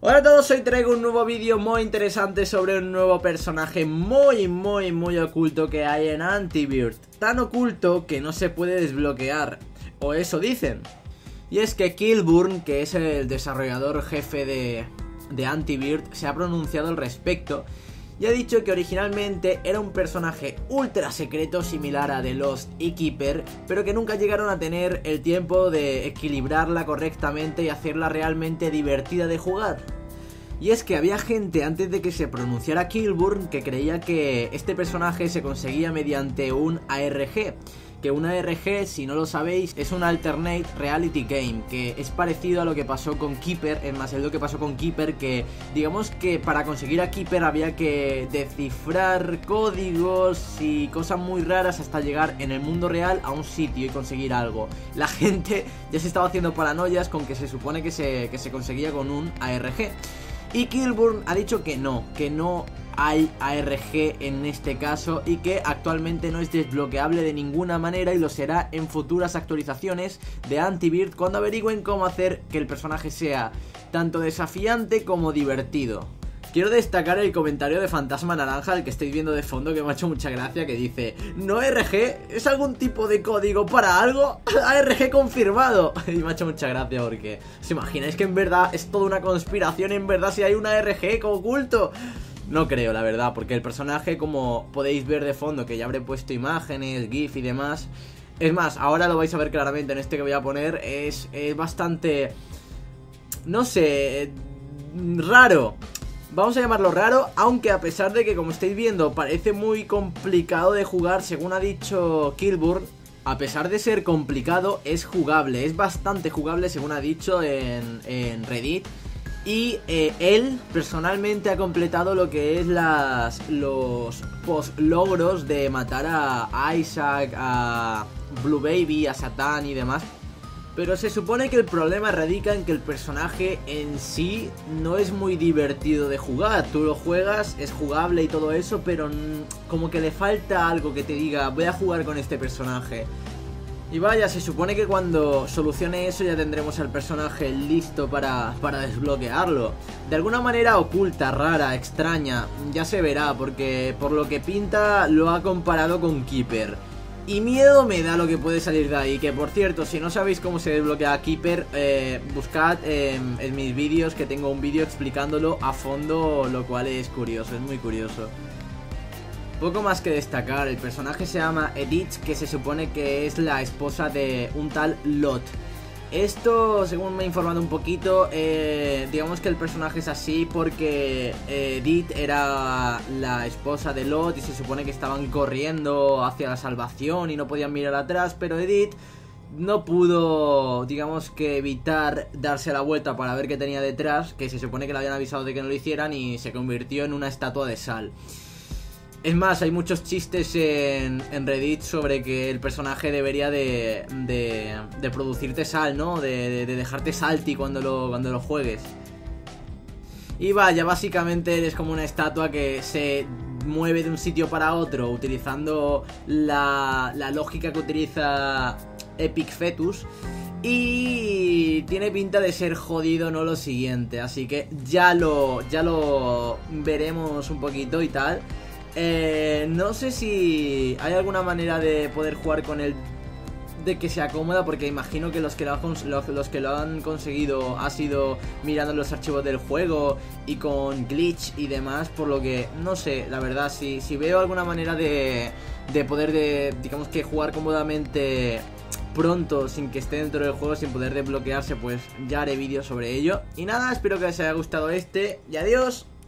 Hola a todos, hoy traigo un nuevo vídeo muy interesante sobre un nuevo personaje muy oculto que hay en Anti-Bird. Tan oculto que no se puede desbloquear, o eso dicen. Y es que Kilburn, que es el desarrollador jefe de Anti-Bird, se ha pronunciado al respecto y ha dicho que originalmente era un personaje ultra secreto similar a The Lost y Keeper, pero que nunca llegaron a tener el tiempo de equilibrarla correctamente y hacerla realmente divertida de jugar. Y es que había gente antes de que se pronunciara Kilburn que creía que este personaje se conseguía mediante un ARG. Que un ARG, si no lo sabéis, es un Alternate Reality Game, que es parecido a lo que pasó con Keeper. Es más, es lo que pasó con Keeper, que digamos que para conseguir a Keeper había que descifrar códigos y cosas muy raras hasta llegar en el mundo real a un sitio y conseguir algo. La gente ya se estaba haciendo paranoias con que se supone que se conseguía con un ARG. Y Kilburn ha dicho que no hay ARG en este caso y que actualmente no es desbloqueable de ninguna manera y lo será en futuras actualizaciones de Anti-Bird cuando averigüen cómo hacer que el personaje sea tanto desafiante como divertido. Quiero destacar el comentario de Fantasma Naranja, el que estáis viendo de fondo, que me ha hecho mucha gracia, que dice: ¿no ARG? ¿Es algún tipo de código para algo? ARG confirmado. Y me ha hecho mucha gracia porque ¿os imagináis que en verdad es toda una conspiración? En verdad si hay un ARG oculto. No creo, la verdad, porque el personaje, como podéis ver de fondo, que ya habré puesto imágenes, GIF y demás. Es más, ahora lo vais a ver claramente en este que voy a poner. Es bastante, no sé, raro. Vamos a llamarlo raro, aunque a pesar de que, como estáis viendo, parece muy complicado de jugar, según ha dicho Kilburn, a pesar de ser complicado, es jugable. Es bastante jugable, según ha dicho en Reddit. Y él personalmente ha completado lo que es los post-logros de matar a Isaac, a Blue Baby, a Satan y demás. Pero se supone que el problema radica en que el personaje en sí no es muy divertido de jugar. Tú lo juegas, es jugable y todo eso, pero como que le falta algo que te diga: voy a jugar con este personaje. Y vaya, se supone que cuando solucione eso ya tendremos al personaje listo para desbloquearlo. De alguna manera oculta, rara, extraña, ya se verá, porque por lo que pinta lo ha comparado con Keeper. Y miedo me da lo que puede salir de ahí. Que por cierto, si no sabéis cómo se desbloquea Keeper, buscad en mis vídeos, que tengo un vídeo explicándolo a fondo, lo cual es curioso, es muy curioso. Poco más que destacar, el personaje se llama Edith, que se supone que es la esposa de un tal Lot. Esto, según me he informado un poquito, digamos que el personaje es así porque Edith era la esposa de Lot y se supone que estaban corriendo hacia la salvación y no podían mirar atrás, pero Edith no pudo, digamos que evitar darse la vuelta para ver qué tenía detrás, que se supone que le habían avisado de que no lo hicieran, y se convirtió en una estatua de sal. Es más, hay muchos chistes en Reddit sobre que el personaje debería de producirte sal, ¿no? De dejarte salty cuando lo juegues. Y vaya, básicamente eres como una estatua que se mueve de un sitio para otro utilizando la lógica que utiliza Epic Fetus. Y tiene pinta de ser jodido, no lo siguiente. Así que ya lo veremos un poquito y tal. No sé si hay alguna manera de poder jugar con él de que sea cómoda, porque imagino que los que lo han conseguido ha sido mirando los archivos del juego y con glitch y demás, por lo que no sé, la verdad, si veo alguna manera de poder digamos que jugar cómodamente pronto sin que esté dentro del juego, sin poder desbloquearse, pues ya haré vídeos sobre ello. Y nada, espero que les haya gustado y adiós.